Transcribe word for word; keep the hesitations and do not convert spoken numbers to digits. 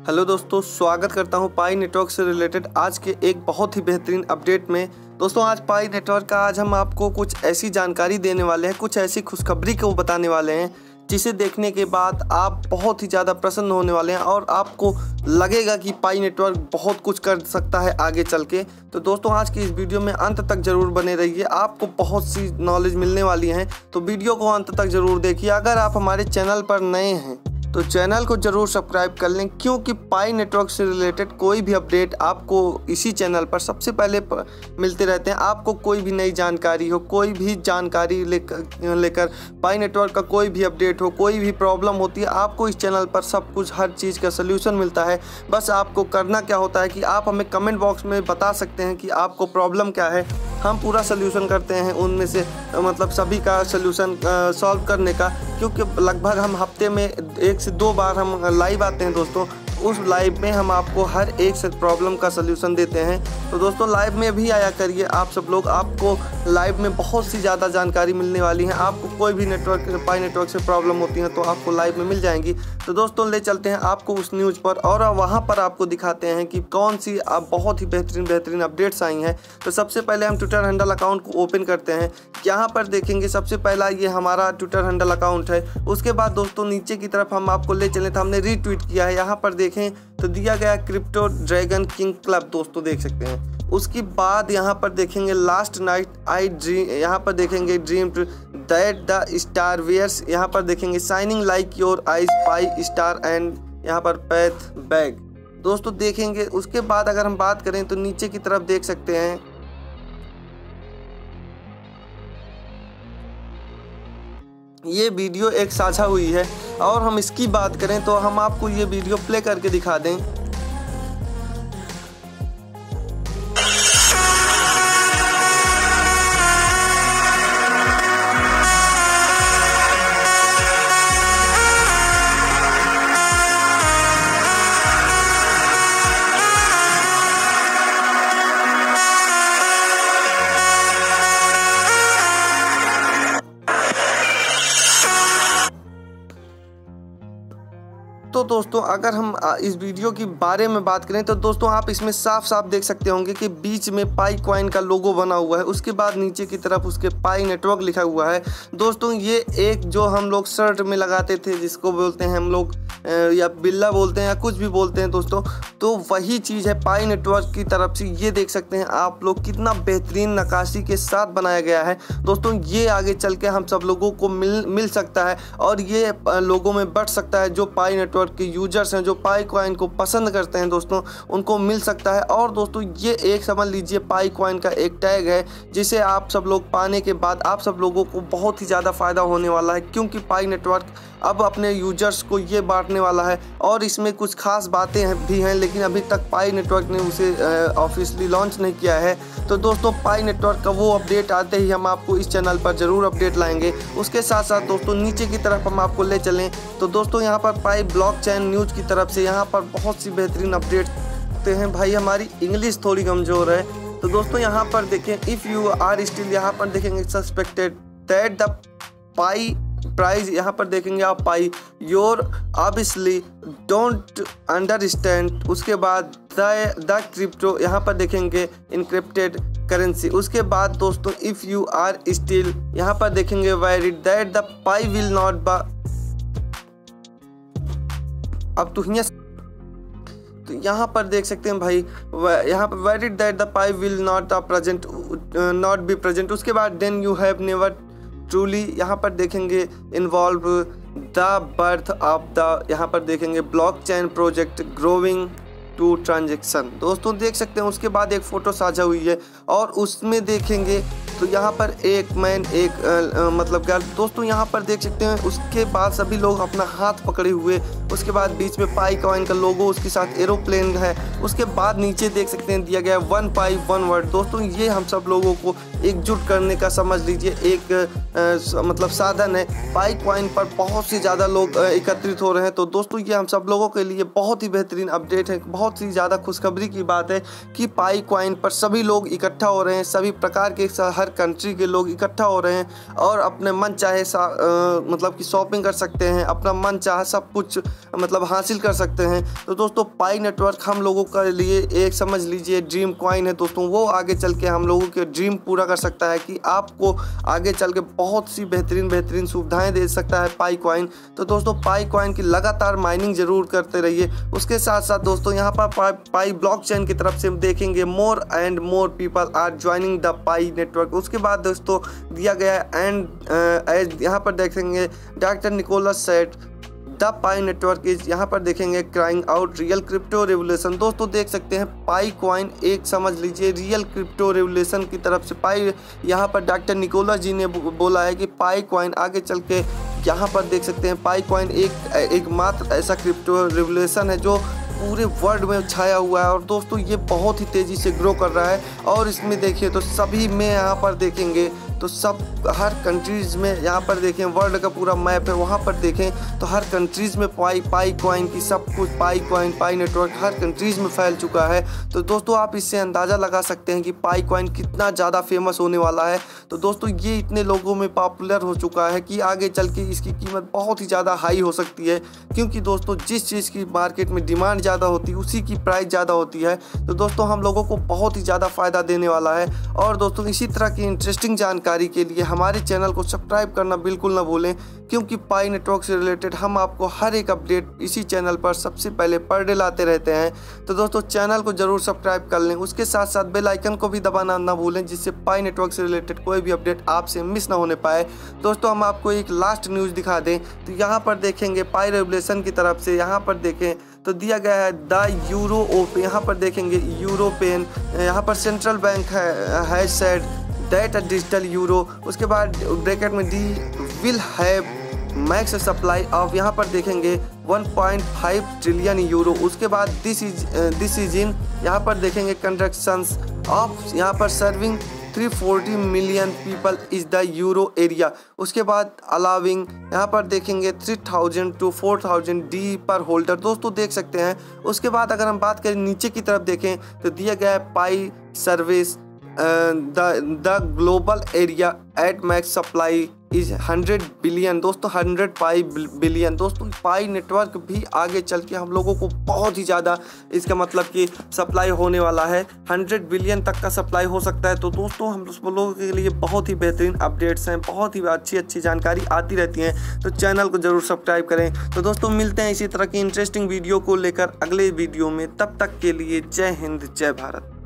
Hello दोस्तों, स्वागत करता हूं पाई नेटवर्क से रिलेटेड आज के एक बहुत ही बेहतरीन अपडेट में। दोस्तों आज पाई नेटवर्क का आज हम आपको कुछ ऐसी जानकारी देने वाले हैं, कुछ ऐसी खुशखबरी को बताने वाले हैं जिसे देखने के बाद आप बहुत ही ज़्यादा प्रसन्न होने वाले हैं और आपको लगेगा कि पाई नेटवर्क बहुत कुछ कर सकता है आगे चल के। तो दोस्तों आज की इस वीडियो में अंत तक ज़रूर बने रहिए, आपको बहुत सी नॉलेज मिलने वाली हैं, तो वीडियो को अंत तक ज़रूर देखिए। अगर आप हमारे चैनल पर नए हैं तो चैनल को ज़रूर सब्सक्राइब कर लें, क्योंकि पाई नेटवर्क से रिलेटेड कोई भी अपडेट आपको इसी चैनल पर सबसे पहले पर मिलते रहते हैं। आपको कोई भी नई जानकारी हो, कोई भी जानकारी लेकर लेकर पाई नेटवर्क का कोई भी अपडेट हो, कोई भी प्रॉब्लम होती है, आपको इस चैनल पर सब कुछ हर चीज़ का सल्यूशन मिलता है। बस आपको करना क्या होता है कि आप हमें कमेंट बॉक्स में बता सकते हैं कि आपको प्रॉब्लम क्या है, हम पूरा सल्यूशन करते हैं उनमें से, मतलब सभी का सल्यूशन सॉल्व करने का, क्योंकि लगभग हम हफ्ते में एक से दो बार हम लाइव आते हैं दोस्तों। उस लाइव में हम आपको हर एक से प्रॉब्लम का सल्यूशन देते हैं। तो दोस्तों लाइव में भी आया करिए आप सब लोग, आपको लाइव में बहुत सी ज़्यादा जानकारी मिलने वाली है। आपको कोई भी नेटवर्क पाई नेटवर्क से प्रॉब्लम होती है तो आपको लाइव में मिल जाएंगी। तो दोस्तों ले चलते हैं आपको उस न्यूज़ पर और वहाँ पर आपको दिखाते हैं कि कौन सी आप बहुत ही बेहतरीन बेहतरीन अपडेट्स आई हैं। तो सबसे पहले हम ट्विटर हैंडल अकाउंट को ओपन करते हैं। यहाँ पर देखेंगे सबसे पहला ये हमारा ट्विटर हैंडल अकाउंट है। उसके बाद दोस्तों नीचे की तरफ हम आपको ले चले तो हमने रीट्वीट किया है। यहाँ पर देखें तो दिया गया क्रिप्टो ड्रैगन किंग क्लब, दोस्तों देख सकते हैं। उसके बाद यहाँ पर देखेंगे लास्ट नाइट आई ड्रीम, यहाँ पर देखेंगे dream that the star wears, यहाँ पर देखेंगे shining like your eyes Pi star and यहाँ पर पैथ बैग, दोस्तों देखेंगे। उसके बाद अगर हम बात करें तो नीचे की तरफ देख सकते हैं ये वीडियो एक साझा हुई है और हम इसकी बात करें तो हम आपको ये वीडियो प्ले करके दिखा दें। तो दोस्तों अगर हम इस वीडियो के बारे में बात करें तो दोस्तों आप इसमें साफ साफ देख सकते होंगे कि बीच में पाई कॉइन का लोगो बना हुआ है। उसके बाद नीचे की तरफ उसके पाई नेटवर्क लिखा हुआ है। दोस्तों ये एक जो हम लोग शर्ट में लगाते थे, जिसको बोलते हैं हम लोग या बिल्ला बोलते हैं या कुछ भी बोलते हैं दोस्तों, तो वही चीज़ है पाई नेटवर्क की तरफ से। ये देख सकते हैं आप लोग कितना बेहतरीन नक्काशी के साथ बनाया गया है दोस्तों। ये आगे चल के हम सब लोगों को मिल मिल सकता है और ये लोगों में बढ़ सकता है। जो पाई नेटवर्क के यूजर्स हैं, जो पाई कॉइन को पसंद करते हैं दोस्तों, उनको मिल सकता है। और दोस्तों ये एक समझ लीजिए पाई कॉइन का एक टैग है जिसे आप सब लोग पाने के बाद आप सब लोगों को बहुत ही ज़्यादा फ़ायदा होने वाला है, क्योंकि पाई नेटवर्क अब अपने यूजर्स को ये बांटने वाला है। और इसमें कुछ खास बातें हैं भी हैं, लेकिन अभी तक पाई नेटवर्क ने उसे ऑफिशियली लॉन्च नहीं किया है। तो दोस्तों पाई नेटवर्क का वो अपडेट आते ही हम आपको इस चैनल पर ज़रूर अपडेट लाएंगे। उसके साथ साथ दोस्तों नीचे की तरफ हम आपको ले चलें तो दोस्तों यहाँ पर पाई ब्लॉकचेन न्यूज़ की तरफ से यहाँ पर बहुत सी बेहतरीन अपडेट देते हैं। भाई हमारी इंग्लिश थोड़ी कमज़ोर है, तो दोस्तों यहाँ पर देखें इफ़ यू आर स्टिल, यहाँ पर देखेंगे suspected that the Pi price, यहाँ पर देखेंगे आप Pi your obviously don't understand. उसके बाद द द क्रिप्टो, यहाँ पर देखेंगे इनक्रिप्टेड करेंसी। उसके बाद दोस्तों इफ़ यू आर स्टिल, यहाँ पर देखेंगे varied that the Pi will not बा, अब तो तो यहाँ पर देख सकते हैं भाई, यहाँ पर varied that the Pi will not present not be present. उसके बाद then you have never truly, यहाँ पर देखेंगे involve the birth of the, यहाँ पर देखेंगे blockchain project growing to transaction, दोस्तों देख सकते हैं। उसके बाद एक फ़ोटो साझा हुई है और उसमें देखेंगे तो यहाँ पर एक मैन एक आ, आ, मतलब क्या दोस्तों यहाँ पर देख सकते हैं। उसके बाद सभी लोग अपना हाथ पकड़े हुए, उसके बाद बीच में पाई कॉइन का लोगो, उसके साथ एरोप्लेन है। उसके बाद नीचे देख सकते हैं दिया गया वन पाई वन वर्ड, दोस्तों ये हम सब लोगों को एकजुट करने का समझ लीजिए एक आ, मतलब साधन है। पाई कॉइन पर बहुत से ज़्यादा लोग एकत्रित हो रहे हैं। तो दोस्तों ये हम सब लोगों के लिए बहुत ही बेहतरीन अपडेट है, बहुत ही ज़्यादा खुशखबरी की बात है कि पाई कॉइन पर सभी लोग इकट्ठा हो रहे हैं, सभी प्रकार के हर कंट्री के लोग इकट्ठा हो रहे हैं और अपने मन चाहे मतलब कि शॉपिंग कर सकते हैं, अपना मन चाहे सब कुछ मतलब हासिल कर सकते हैं। तो दोस्तों पाई नेटवर्क हम लोगों के लिए एक समझ लीजिए ड्रीम कॉइन है दोस्तों। वो आगे चल के हम लोगों के ड्रीम पूरा कर सकता है कि आपको आगे चल के बहुत सी बेहतरीन बेहतरीन सुविधाएं दे सकता है पाई कॉइन। तो दोस्तों पाई कॉइन की लगातार माइनिंग जरूर करते रहिए। उसके साथ साथ दोस्तों यहाँ पर पाई ब्लॉकचेन की तरफ से देखेंगे more and more people are joining the Pi network. उसके बाद दोस्तों दिया गया एंड यहाँ पर देखेंगे doctor Nicholas said the Pi network is, यहाँ पर देखेंगे crying out real crypto revolution. दोस्तों देख सकते हैं पाई कॉइन एक समझ लीजिए रियल क्रिप्टो रेवोल्यूशन की तरफ से पाई, यहाँ पर डॉक्टर निकोलस जी ने बोला है कि पाई कॉइन आगे चल के यहाँ पर देख सकते हैं पाई कॉइन एक एकमात्र ऐसा क्रिप्टो रेवोल्यूशन है जो पूरे वर्ल्ड में छाया हुआ है और दोस्तों ये बहुत ही तेज़ी से ग्रो कर रहा है। और इसमें देखिए तो सभी में यहाँ पर देखेंगे तो सब हर कंट्रीज़ में यहाँ पर देखें वर्ल्ड का पूरा मैप है, वहाँ पर देखें तो हर कंट्रीज़ में पाई पाई कॉइन की सब कुछ पाई कॉइन पाई नेटवर्क हर कंट्रीज़ में फैल चुका है। तो दोस्तों आप इससे अंदाज़ा लगा सकते हैं कि पाई कॉइन कितना ज़्यादा फेमस होने वाला है। तो दोस्तों ये इतने लोगों में पॉपुलर हो चुका है कि आगे चल के इसकी कीमत बहुत ही ज़्यादा हाई हो सकती है, क्योंकि दोस्तों जिस चीज़ की मार्केट में डिमांड ज़्यादा होती है उसी की प्राइस ज़्यादा होती है। तो दोस्तों हम लोगों को बहुत ही ज़्यादा फ़ायदा देने वाला है। और दोस्तों इसी तरह की इंटरेस्टिंग जानकारी के लिए हमारे चैनल को सब्सक्राइब करना बिल्कुल ना भूलें, क्योंकि पाई नेटवर्क से रिलेटेड हम आपको हर एक अपडेट इसी चैनल पर सबसे पहले पर डे लाते रहते हैं। तो दोस्तों चैनल को जरूर सब्सक्राइब कर लें, उसके साथ साथ बेल आइकन को भी दबाना ना भूलें, जिससे पाई नेटवर्क से रिलेटेड कोई भी अपडेट आपसे मिस ना होने पाए। दोस्तों हम आपको एक लास्ट न्यूज़ दिखा दें तो यहाँ पर देखेंगे पाई रेवोल्यूशन की तरफ से यहाँ पर देखें तो दिया गया है द यूरो ओप, यहाँ पर देखेंगे यूरोपियन, यहाँ पर सेंट्रल बैंक है has said that a digital euro. उसके बाद ब्रैकेट में D will have max supply of, यहाँ पर देखेंगे one point five trillion euro. उसके बाद this is this is in, यहाँ पर देखेंगे कंस्ट्रक्शंस ऑफ, यहाँ पर serving three forty million people is the euro area. उसके बाद अलाविंग, यहाँ पर देखेंगे three thousand to four thousand D per holder. दोस्तों देख सकते हैं। उसके बाद अगर हम बात करें नीचे की तरफ देखें तो दिया गया है Pi service the the global area at max supply is hundred billion. दोस्तों हंड्रेड पाई बिलियन। दोस्तों पाई नेटवर्क भी आगे चल के हम लोगों को बहुत ही ज़्यादा इसका मतलब कि सप्लाई होने वाला है, हंड्रेड बिलियन तक का सप्लाई हो सकता है। तो दोस्तों हम लोगों के लिए बहुत ही बेहतरीन अपडेट्स हैं, बहुत ही अच्छी अच्छी जानकारी आती रहती हैं। तो चैनल को ज़रूर सब्सक्राइब करें। तो दोस्तों मिलते हैं इसी तरह की इंटरेस्टिंग वीडियो को लेकर अगले वीडियो में, तब तक के लिए जय हिंद जय भारत।